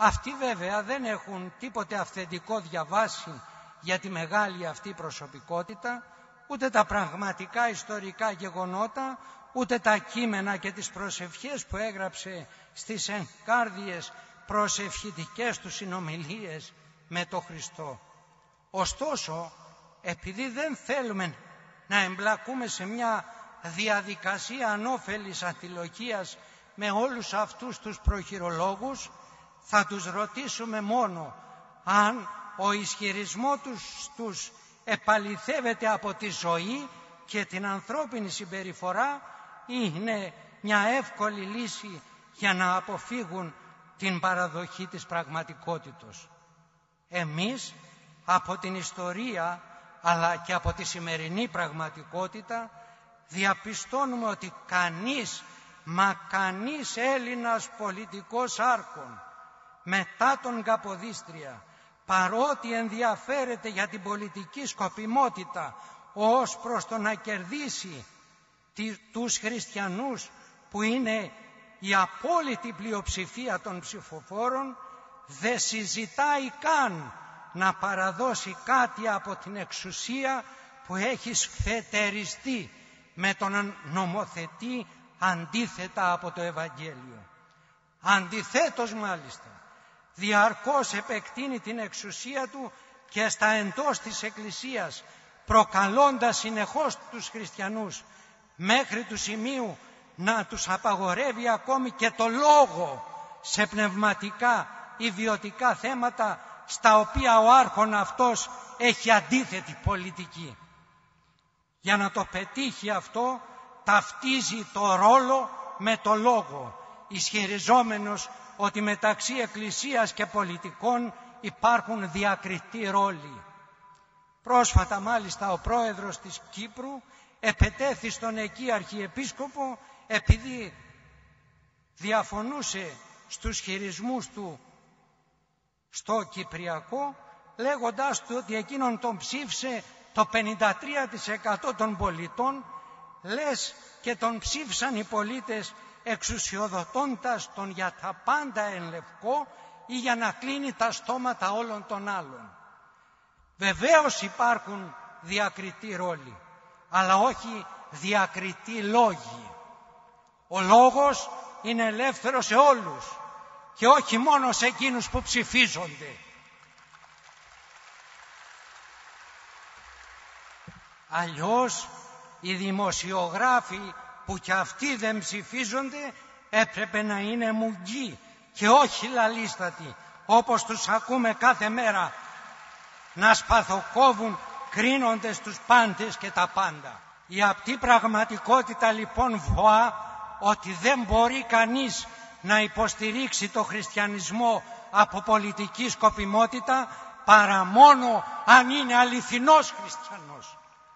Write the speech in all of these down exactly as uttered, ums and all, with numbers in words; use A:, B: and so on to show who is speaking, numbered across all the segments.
A: Αυτοί βέβαια δεν έχουν τίποτε αυθεντικό διαβάσει για τη μεγάλη αυτή προσωπικότητα, ούτε τα πραγματικά ιστορικά γεγονότα, ούτε τα κείμενα και τις προσευχές που έγραψε στις εγκάρδιες προσευχητικές του συνομιλίες με τον Χριστό. Ωστόσο, επειδή δεν θέλουμε να εμπλακούμε σε μια διαδικασία ανώφελης αντιλογίας με όλους αυτούς τους προχειρολόγους, θα τους ρωτήσουμε μόνο αν ο ισχυρισμός τους, τους επαληθεύεται από τη ζωή και την ανθρώπινη συμπεριφορά ή είναι μια εύκολη λύση για να αποφύγουν την παραδοχή της πραγματικότητος. Εμείς από την ιστορία αλλά και από τη σημερινή πραγματικότητα διαπιστώνουμε ότι κανείς, μα κανείς Έλληνας πολιτικός άρχον μετά τον Καποδίστρια, παρότι ενδιαφέρεται για την πολιτική σκοπιμότητα ως προς το να κερδίσει τους χριστιανούς που είναι η απόλυτη πλειοψηφία των ψηφοφόρων, δεν συζητάει καν να παραδώσει κάτι από την εξουσία που έχει σφετεριστεί με τον νομοθετή αντίθετα από το Ευαγγέλιο. Αντιθέτως μάλιστα, διαρκώς επεκτείνει την εξουσία του και στα εντός της Εκκλησίας, προκαλώντας συνεχώς τους χριστιανούς μέχρι του σημείου να τους απαγορεύει ακόμη και το λόγο σε πνευματικά ή βιωτικά θέματα στα οποία ο άρχον αυτός έχει αντίθετη πολιτική. Για να το πετύχει αυτό, ταυτίζει το ρόλο με το λόγο, ισχυριζόμενος ότι μεταξύ Εκκλησίας και πολιτικών υπάρχουν διακριτοί ρόλοι. Πρόσφατα μάλιστα ο πρόεδρος της Κύπρου επετέθη στον εκεί αρχιεπίσκοπο επειδή διαφωνούσε στους χειρισμούς του στο Κυπριακό, λέγοντάς του ότι εκείνον τον ψήφισε το πενήντα τρία τοις εκατό των πολιτών, λες και τον ψήφισαν οι πολίτες εξουσιοδοτώντας τον για τα πάντα εν λευκό ή για να κλείνει τα στόματα όλων των άλλων. Βεβαίως υπάρχουν διακριτοί ρόλοι, αλλά όχι διακριτοί λόγοι. Ο λόγος είναι ελεύθερος σε όλους και όχι μόνο σε εκείνους που ψηφίζονται. Αλλιώς οι δημοσιογράφοι που κι αυτοί δεν ψηφίζονται έπρεπε να είναι μουγγί και όχι λαλίστατοι, όπως τους ακούμε κάθε μέρα να σπαθοκόβουν κρίνοντες τους πάντες και τα πάντα. Η απτή πραγματικότητα λοιπόν βοά ότι δεν μπορεί κανείς να υποστηρίξει το χριστιανισμό από πολιτική σκοπιμότητα παρά μόνο αν είναι αληθινός χριστιανός.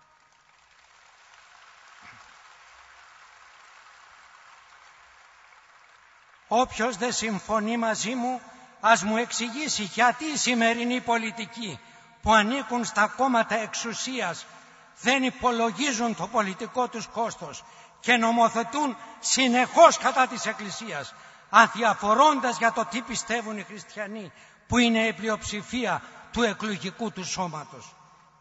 A: Όποιος δεν συμφωνεί μαζί μου, ας μου εξηγήσει γιατί οι σημερινοί πολιτικοί που ανήκουν στα κόμματα εξουσίας δεν υπολογίζουν το πολιτικό τους κόστος και νομοθετούν συνεχώς κατά της Εκκλησίας, αδιαφορώντας για το τι πιστεύουν οι χριστιανοί, που είναι η πλειοψηφία του εκλογικού του σώματος.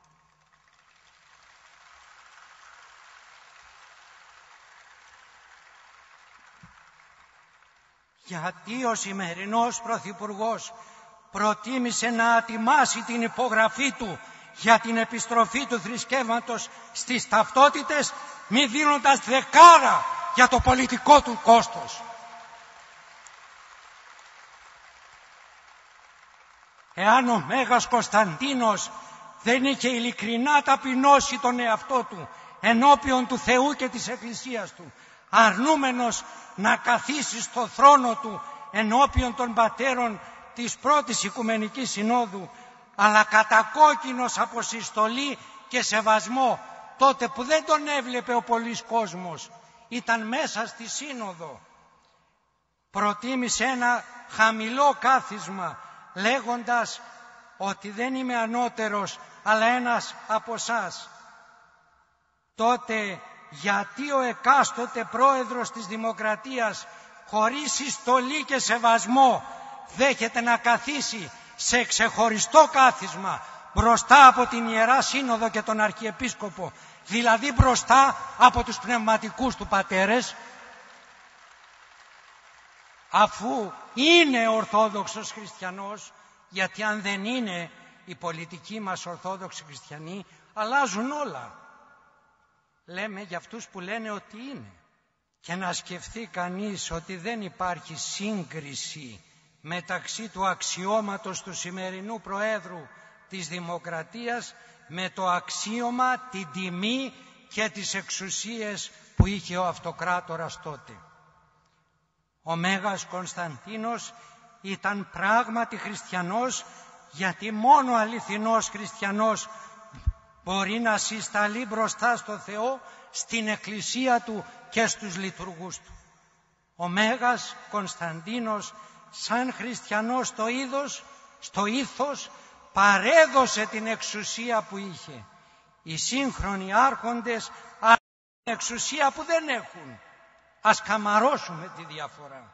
A: Γιατί ο σημερινός Πρωθυπουργός προτίμησε να ατιμάσει την υπογραφή του για την επιστροφή του θρησκεύματος στις ταυτότητες, μη δίνοντας δεκάρα για το πολιτικό του κόστος. Εάν ο Μέγας Κωνσταντίνος δεν είχε ειλικρινά ταπεινώσει τον εαυτό του ενώπιον του Θεού και της Εκκλησίας του, αρνούμενος να καθίσει στο θρόνο του ενώπιον των πατέρων της πρώτης Οικουμενικής Συνόδου, αλλά κατακόκκινος από συστολή και σεβασμό, τότε που δεν τον έβλεπε ο πολύς κόσμος, ήταν μέσα στη Σύνοδο. Προτίμησε ένα χαμηλό κάθισμα, λέγοντας ότι δεν είμαι ανώτερος, αλλά ένας από εσάς. Τότε γιατί ο εκάστοτε πρόεδρος της Δημοκρατίας, χωρίς συστολή και σεβασμό, δέχεται να καθίσει σε ξεχωριστό κάθισμα μπροστά από την Ιερά Σύνοδο και τον Αρχιεπίσκοπο, δηλαδή μπροστά από τους πνευματικούς του πατέρες, αφού είναι Ορθόδοξος χριστιανός, γιατί αν δεν είναι οι πολιτικοί μας Ορθόδοξοι χριστιανοί, αλλάζουν όλα. Λέμε για αυτούς που λένε ότι είναι. Και να σκεφτεί κανείς ότι δεν υπάρχει σύγκριση μεταξύ του αξιώματος του σημερινού Προέδρου της Δημοκρατίας με το αξίωμα, την τιμή και τις εξουσίες που είχε ο αυτοκράτορας τότε. Ο Μέγας Κωνσταντίνος ήταν πράγματι χριστιανός, γιατί μόνο αληθινός χριστιανός μπορεί να συσταλεί μπροστά στο Θεό, στην Εκκλησία Του και στους λειτουργούς Του. Ο Μέγας Κωνσταντίνος σαν χριστιανός στο είδος, στο ήθος, παρέδωσε την εξουσία που είχε. Οι σύγχρονοι άρχοντες αλλά την εξουσία που δεν έχουν. Ας καμαρώσουμε τη διαφορά.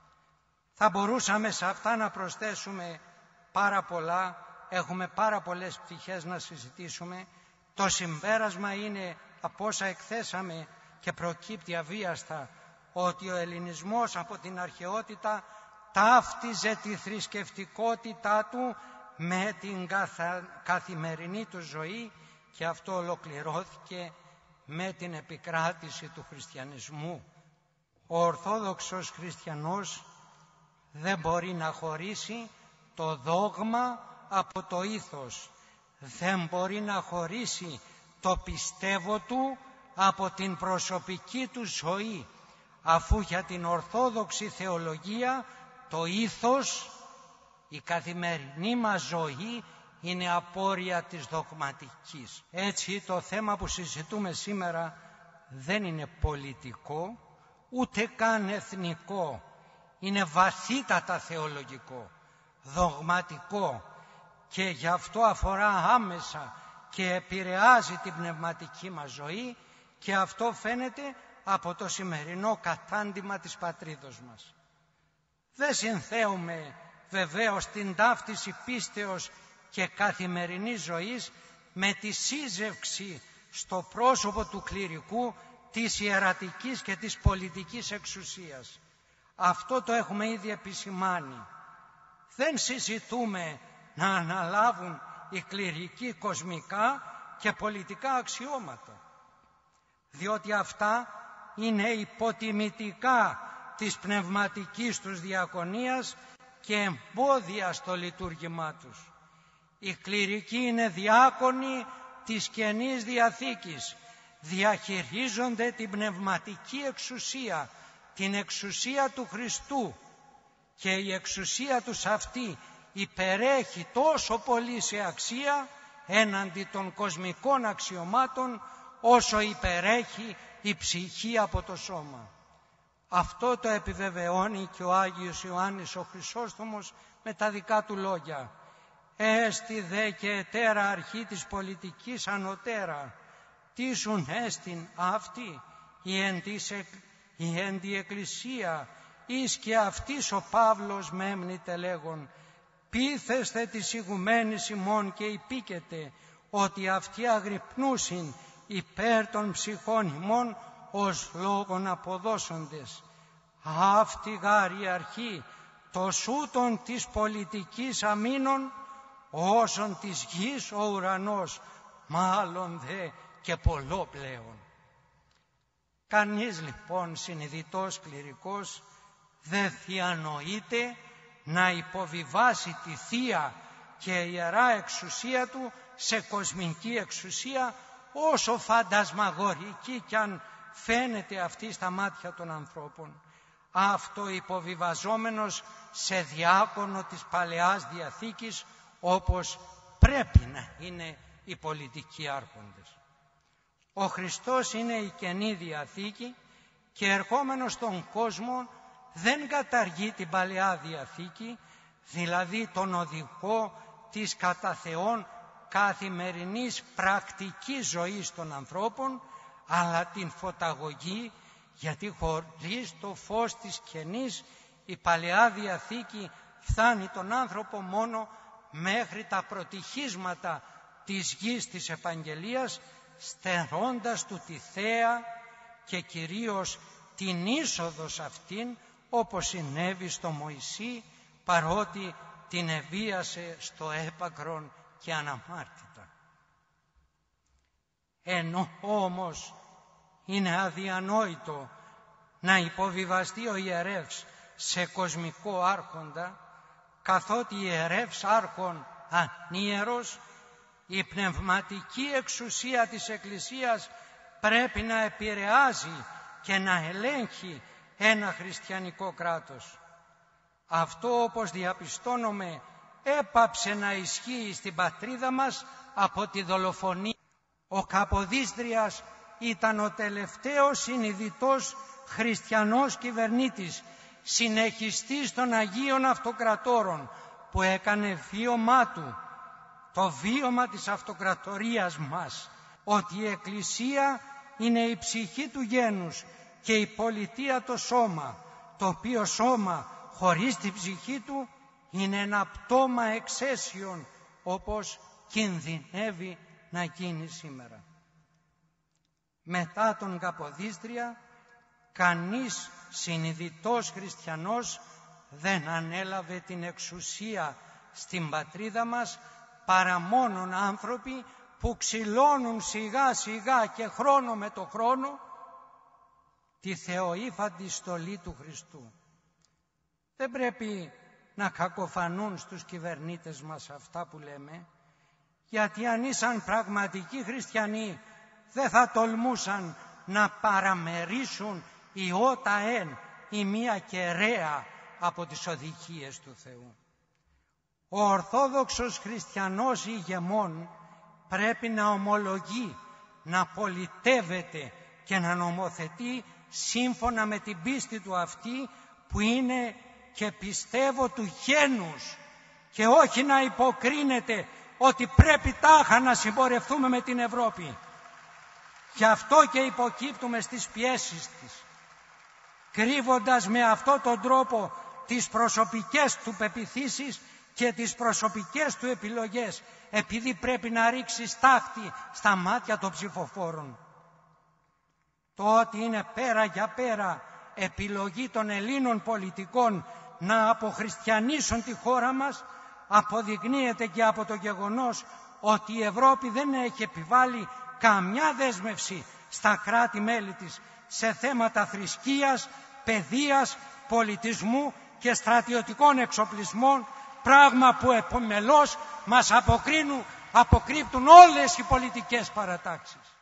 A: Θα μπορούσαμε σε αυτά να προσθέσουμε πάρα πολλά, έχουμε πάρα πολλές πτυχές να συζητήσουμε. Το συμπέρασμα είναι από όσα εκθέσαμε και προκύπτει αβίαστα, ότι ο ελληνισμός από την αρχαιότητα ταύτιζε τη θρησκευτικότητά του με την καθημερινή του ζωή, και αυτό ολοκληρώθηκε με την επικράτηση του χριστιανισμού. Ο Ορθόδοξος χριστιανός δεν μπορεί να χωρίσει το δόγμα από το ήθος. Δεν μπορεί να χωρίσει το πιστεύω του από την προσωπική του ζωή, αφού για την Ορθόδοξη θεολογία το ήθος, η καθημερινή μας ζωή είναι απόρρια της δογματικής. Έτσι το θέμα που συζητούμε σήμερα δεν είναι πολιτικό, ούτε καν εθνικό. Είναι βαθύτατα θεολογικό, δογματικό, και γι' αυτό αφορά άμεσα και επηρεάζει την πνευματική μας ζωή, και αυτό φαίνεται από το σημερινό κατάντημα της πατρίδος μας. Δεν συνθέουμε βεβαίως την ταύτιση πίστεως και καθημερινής ζωής με τη σύζευξη στο πρόσωπο του κληρικού της ιερατικής και της πολιτικής εξουσίας. Αυτό το έχουμε ήδη επισημάνει. Δεν συζητούμε να αναλάβουν οι κληρικοί κοσμικά και πολιτικά αξιώματα, διότι αυτά είναι υποτιμητικά της πνευματικής τους διακονίας και εμπόδια στο λειτουργήμά τους. Οι κληρικοί είναι διάκονοι της Καινής Διαθήκης, διαχειρίζονται την πνευματική εξουσία, την εξουσία του Χριστού, και η εξουσία τους αυτή υπερέχει τόσο πολύ σε αξία έναντι των κοσμικών αξιωμάτων όσο υπερέχει η ψυχή από το σώμα. Αυτό το επιβεβαιώνει και ο Άγιος Ιωάννης ο Χρυσόστομος με τα δικά του λόγια. «Έστι δε και ετέρα αρχή της πολιτικής ανωτέρα, τίσουν έστιν αυτή η εν, της, η εν τη εκκλησία, εις και αυτής ο Παύλος μέμνητε λέγον, πείθεστε της ηγουμένης ημών και υπήκετε, ότι αυτοί αγρυπνούσιν υπέρ των ψυχών ημών ως λόγων αποδώσοντες. Αυτή γάρη αρχή τος ούτων της πολιτικής αμήνων, όσον της γης ο ουρανός, μάλλον δε και πολλό πλέον». Κανείς λοιπόν συνειδητός κληρικός δεν διανοείται να υποβιβάσει τη θεία και ιερά εξουσία του σε κοσμική εξουσία, όσο φαντασμαγορική κι αν φαίνεται αυτή στα μάτια των ανθρώπων. Αυτό υποβιβαζόμενος σε διάκονο της Παλαιάς Διαθήκης, όπως πρέπει να είναι οι πολιτικοί άρχοντες. Ο Χριστός είναι η Καινή Διαθήκη και ερχόμενος στον κόσμο δεν καταργεί την Παλαιά Διαθήκη, δηλαδή τον οδηγό της κατά Θεόν καθημερινής πρακτικής ζωής των ανθρώπων, αλλά την φωταγωγή, γιατί χωρίς το φως της Καινής η Παλαιά Διαθήκη φτάνει τον άνθρωπο μόνο μέχρι τα πρωτυχίσματα της γης της επαγγελίας, στερώντας του τη θέα και κυρίως την είσοδο σε αυτήν, όπως συνέβη στο Μωυσή, παρότι την εβίασε στο έπακρον και αναμάρτητα. Ενώ όμως είναι αδιανόητο να υποβιβαστεί ο ιερεύς σε κοσμικό άρχοντα, καθότι ιερεύς άρχον ανίερος, η πνευματική εξουσία της Εκκλησίας πρέπει να επηρεάζει και να ελέγχει ένα χριστιανικό κράτος. Αυτό, όπως διαπιστώνουμε, έπαψε να ισχύει στην πατρίδα μας από τη δολοφονία. Ο Καποδίστριας ήταν ο τελευταίος συνειδητός χριστιανός κυβερνήτης, συνεχιστής των Αγίων Αυτοκρατόρων, που έκανε βίωμά του το βίωμα της αυτοκρατορίας μας, ότι η Εκκλησία είναι η ψυχή του γένους και η πολιτεία το σώμα, το οποίο σώμα χωρίς την ψυχή του είναι ένα πτώμα εξαίσιων, όπως κινδυνεύει να γίνει σήμερα. Μετά τον Καποδίστρια, κανείς συνειδητός χριστιανός δεν ανέλαβε την εξουσία στην πατρίδα μας, παρά μόνον άνθρωποι που ξυλώνουν σιγά σιγά και χρόνο με το χρόνο τη θεοήφαντη στολή του Χριστού. Δεν πρέπει να κακοφανούν στους κυβερνήτες μας αυτά που λέμε, γιατί αν ήσαν πραγματικοί χριστιανοί δεν θα τολμούσαν να παραμερίσουν η ότα εν η μία κεραία από τις οδηγίες του Θεού. Ο Ορθόδοξος χριστιανός ηγεμόν πρέπει να ομολογεί, να πολιτεύεται και να νομοθετεί σύμφωνα με την πίστη του αυτή, που είναι και πιστεύω του γένους, και όχι να υποκρίνεται ότι πρέπει τάχα να συμπορευτούμε με την Ευρώπη. Γι' αυτό και υποκύπτουμε στις πιέσεις της, κρύβοντας με αυτόν τον τρόπο τις προσωπικές του πεποιθήσεις και τις προσωπικές του επιλογές, επειδή πρέπει να ρίξει στάχτη στα μάτια των ψηφοφόρων. Το ότι είναι πέρα για πέρα επιλογή των Ελλήνων πολιτικών να αποχριστιανίσουν τη χώρα μας αποδεικνύεται και από το γεγονός ότι η Ευρώπη δεν έχει επιβάλει καμιά δέσμευση στα κράτη-μέλη της σε θέματα θρησκείας, παιδείας, πολιτισμού και στρατιωτικών εξοπλισμών, πράγμα που επομελώς μας αποκρίνουν, αποκρύπτουν όλες οι πολιτικές παρατάξεις.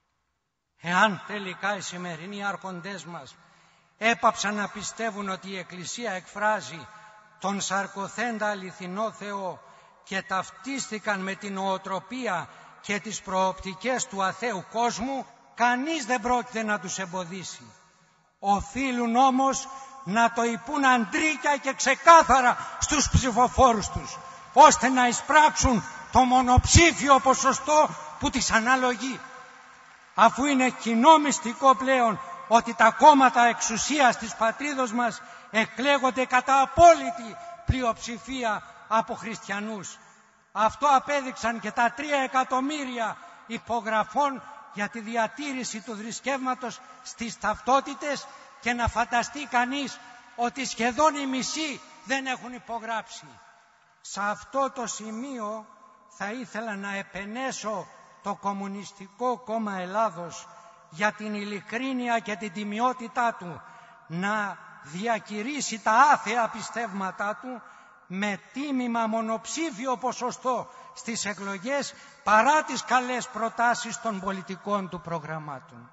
A: Εάν τελικά οι σημερινοί άρχοντές μας έπαψαν να πιστεύουν ότι η Εκκλησία εκφράζει τον σαρκωθέντα αληθινό Θεό και ταυτίστηκαν με την νοοτροπία και τις προοπτικές του αθέου κόσμου, κανείς δεν πρόκειται να τους εμποδίσει. Οφείλουν όμως να το υπούν αντρίκια και ξεκάθαρα στους ψηφοφόρους τους, ώστε να εισπράξουν το μονοψήφιο ποσοστό που τις αναλογεί. Αφού είναι κοινό μυστικό πλέον ότι τα κόμματα εξουσίας της πατρίδος μας εκλέγονται κατά απόλυτη πλειοψηφία από χριστιανούς. Αυτό απέδειξαν και τα τρία εκατομμύρια υπογραφών για τη διατήρηση του θρησκεύματος στις ταυτότητες, και να φανταστεί κανείς ότι σχεδόν οι μισοί δεν έχουν υπογράψει. Σε αυτό το σημείο θα ήθελα να επενέσω το Κομμουνιστικό Κόμμα Ελλάδος για την ειλικρίνεια και την τιμιότητά του να διακηρύσει τα άθεα πιστεύματά του με τίμημα μονοψήφιο ποσοστό στις εκλογές, παρά τις καλές προτάσεις των πολιτικών του προγραμμάτων.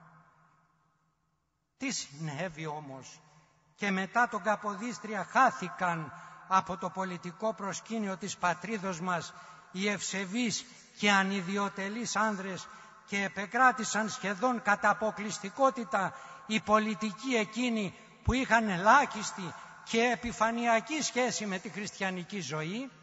A: Τι συνέβη όμως? Και μετά τον Καποδίστρια χάθηκαν από το πολιτικό προσκήνιο της πατρίδος μας οι ευσεβείς και ανιδιοτελείς άνδρες και επεκράτησαν σχεδόν κατά αποκλειστικότητα οι πολιτικοί εκείνοι που είχαν ελάχιστη και επιφανειακή σχέση με τη χριστιανική ζωή.